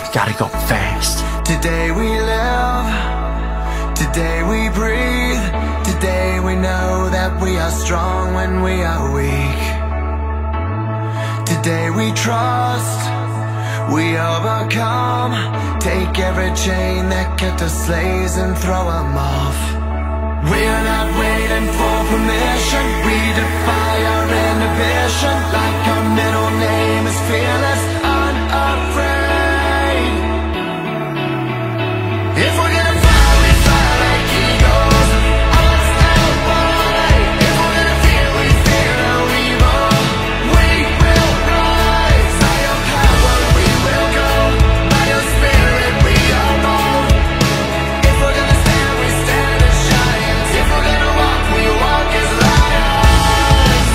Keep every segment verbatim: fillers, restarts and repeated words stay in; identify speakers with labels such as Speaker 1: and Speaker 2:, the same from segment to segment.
Speaker 1: gotta go fast.
Speaker 2: Today we live, today we breathe, today we know that we are strong when we are weak. Today we trust, we overcome, take every chain that kept us slaves and throw them off. We're not waiting for permission, we defy our inhibition, like our middle name is fearless, unafraid. If we're gonna fly, we fly like eagles, arms out wide. If we're gonna fear, we fear no evil. We will rise, by your power we will go, by your spirit we are bold. If we're gonna stand, we stand as giants. If we're gonna walk, we walk as lions.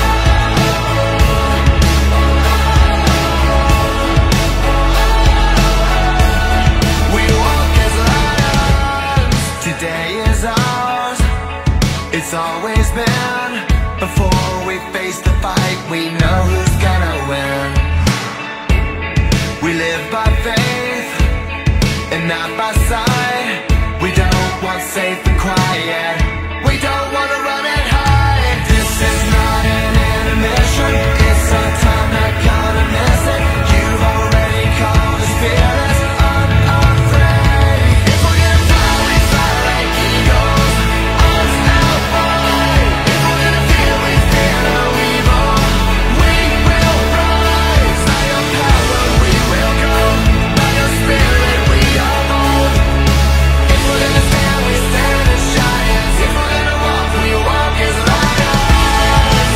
Speaker 2: We walk as lions. Today is ours, it's always been. Before we face the fight, we know who's gonna win. We live by faith and not by sight. We don't want safe and quiet, we don't want to run and hide. This is not an intermission, it's our time, not gonna miss it. You've already called us fearless, unafraid. If we're gonna fly, we fly like eagles, arms out wide. If we're gonna fear, we fear no evil. We will rise, by your power we will go, by your spirit we are bold. If we're gonna stand, we stand as giants. If we're gonna walk, we walk as lions.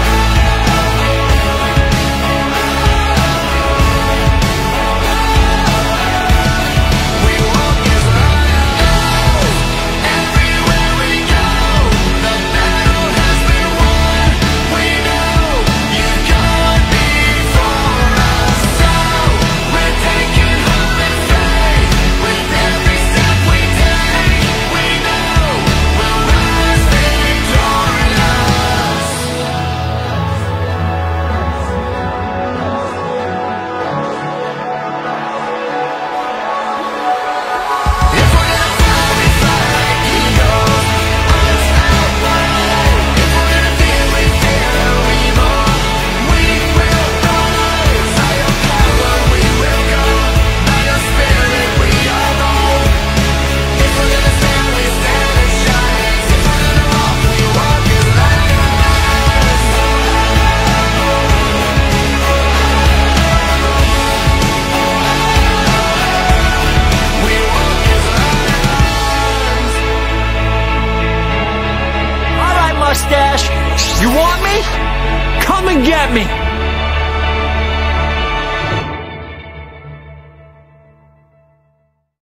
Speaker 2: We walk as lions. Everywhere we go, the battle has been won. We know you've gone before us, so we're taking hold in faith. With every step we take, we know we'll rise victorious. If we're gonna fly, we fly like eagles, arms out wide. If we're gonna fear, we fear no evil. We will rise, by your power we will go, by your spirit we are bold. If we're gonna stand, we stand as giants. If we're gonna walk, we walk as lions. We walk as lions.
Speaker 1: Alright, mustache, you want me? Come and get me.